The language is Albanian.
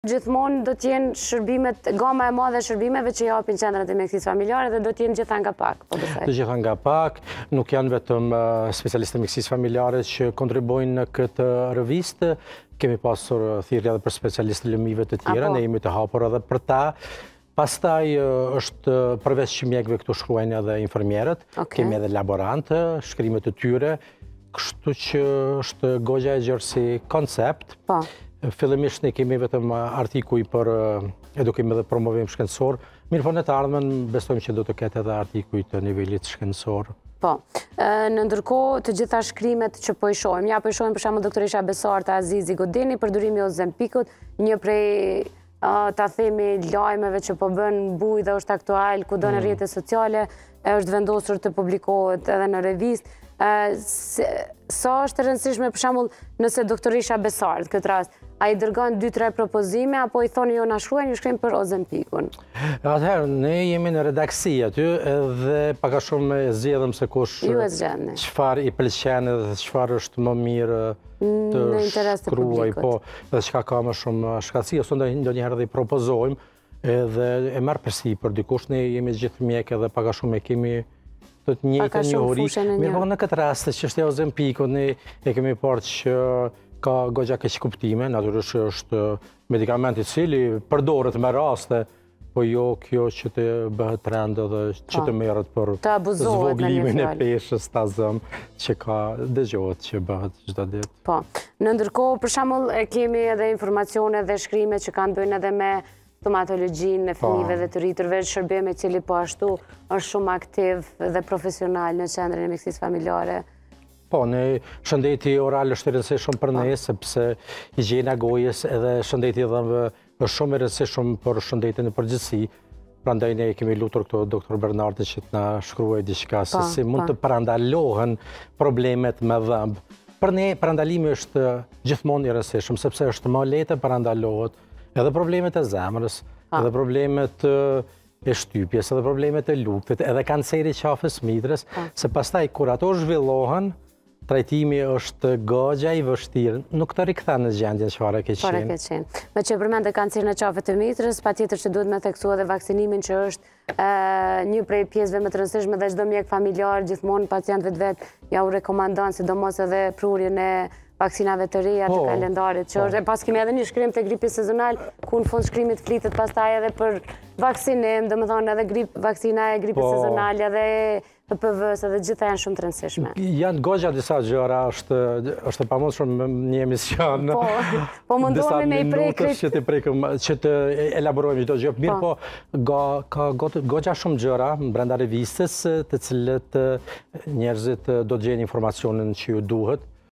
Gjithmonë do t'jenë shërbimet, gama e madhe e shërbimeve që japin qendrat e mjekësisë familjare dhe do t'jenë gjitha nga pak, po besoj. Të gjitha nga pak, nuk janë vetëm specialistë e mjekësisë familjare që kontribuojnë në këtë revistë, kemi pasur thirrje edhe për specialistë lëmive të tjera, ne jemi të hapur edhe për ta. Pastaj është përveç që mjekëve këtu shkruajnë edhe infermierët, kemi edhe laborantë, shkrimet të tyre, kështu që është goxha e gjerë si koncept. Fillimisht ne kemi vetëm artikuj për edukim dhe promovim shkencor, mirë po në të ardhmen besojmë që do të ketë edhe artikuj të nivelit shkencor. Po, në ndërkohë të gjitha shkrimet që po i shohim, ja po i shohim për shembull doktoresha Besarta Azizi Godini, përdorimi i Ozempikut, një prej ta themi lajmeve që po bën buj dhe është aktual kudo në rrjetet sociale, është vendosur të publikohet edhe në revistë. Sa është e rëndësishme për shembull nëse doktoresha Besart këtë rast, ai dërgon 2-3 propozime apo i thoni jo na shkruajnë, ju shkrim për Ozempikun? Atëherë, ne jemi në redaksi aty dhe pak a shumë zgjedhëm se kush çfarë i pëlqen dhe çfarë është më mirë të shkruaj, po, dhe çka ka më shumë shkatësi, ose ndonjëherë dhe i propozojmë dhe e marr përsipër dikush, ne jemi gjithë mjekë dhe pak a shumë e kemi të njëjtën njohuri. Mirë po në këtë rast që është Ozempikut, ne e kemi parë që ka goxha keq kuptime, natyrisht është medikament i cili përdoret me raste, po jo kjo që të bëhet trend dhe që të merret për zvoglimin e peshës ta zëm që ka dëgjohet që bëhet çdo ditë. Po. Në ndërkohë, për shembull, kemi edhe informacione dhe shkrime që kanë bënë edhe me stomatologjinë e fëmijëve dhe të rriturve, shërbim i cili po ashtu është shumë aktiv dhe profesional në qendrën e mjekësisë familjare. Po, në shëndeti oral është i rëndësishëm për ne, sepse higjiena gojës edhe shëndeti dhëmbëve është shumë i rëndësishëm për shëndetin e përgjithësi. Prandaj ne kemi lutur këto doktor Bernardi që të na shkruajë diçka se si mund të parandalohen problemet me dhëmb. Për ne parandalimi është gjithmonë i rëndësishëm, sepse është më lehtë parandalohet edhe problemet e zemrës, edhe problemet e shtypjes, edhe problemet e luktit, edhe kanceri qafës mitrës, se pastaj kur ato zhvillohen, trajtimi është goxha i vështirë, nuk të rikthen në gjendjen çfarë ke qenë. Me që përmendë kancerin e qafës të mitrës, patjetër që duhet me theksua dhe vaksinimin që është një prej pjesëve më të rëndësishme dhe çdo mjek familjar gjithmonë pacientëve të vet ja u rekomandon sidomos edhe prurjen e vaksinave të reja të kalendarit, që është, pas kemi edhe një shkrim të gripi sezonal, ku në fund shkrimit flitet pastaj edhe për vaksinim, domethënë edhe vaksina e gripit sezonal, edhe PPV-s edhe gjitha janë shumë të rëndësishme. Janë goxha disa gjëra, është pamundshëm një emision. Po mundohemi me i prekrim që të elaborojmë çdo gjë. Mirë po, ka goxha shumë gjëra brenda revistës, të cilët njerëzit do të gjejnë informacionin që ju duhet.